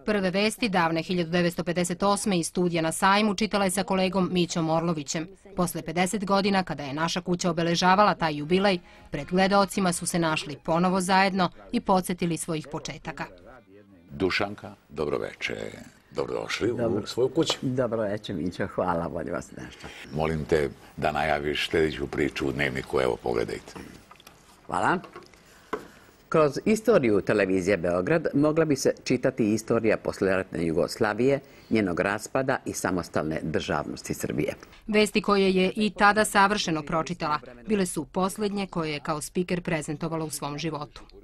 Prve vesti davne 1958. iz studija na sajmu čitala je sa kolegom Mićom Orlovićem. Posle 50 godina, kada je naša kuća obeležavala taj jubilej, pred gledaocima su se našli ponovo zajedno i podsjetili svojih početaka. Dušanka, dobroveče. Dobrodošli u svoju kuću. Dobroveče, Mićo, hvala, bolje vas nešto. Molim te da najaviš sljedeću priču u dnevniku, evo pogledajte. Hvala. Kroz istoriju televizije Beograd mogla bi se čitati istorija poslijeratne Jugoslavije, njenog raspada i samostalne državnosti Srbije. Vesti koje je i tada savršeno pročitala bile su posljednje koje je kao spiker prezentovala u svom životu.